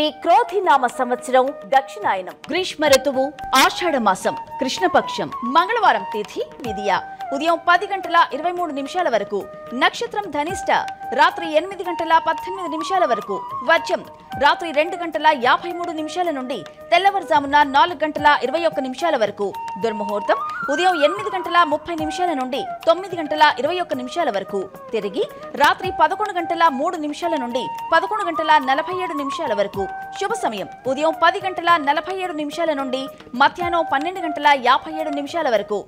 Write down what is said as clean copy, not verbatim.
క్రోధినామ సంవత్సరం దక్షిణాయనం గ్రీష్మ ఋతువు ఆషాఢ మాసం కృష్ణపక్షం మంగళవారం తిథి విదియ ఉదయం 10:23 వరకు నక్షత్రం ధనిష్ట రాత్రి 8:18 వరకు వర్జం రాత్రి 2:53 నుండి తెల్లవారుజామున 4:21 వరకు దుర్ముహూర్తం ఉదయం 8:30 నుండి 9:21 వరకు తిరిగి రాత్రి 11:03 నుండి 11:47 వరకు శుభ సమయం ఉదయం 10:47 నుండి మధ్యాహ్నం 12:57 వరకు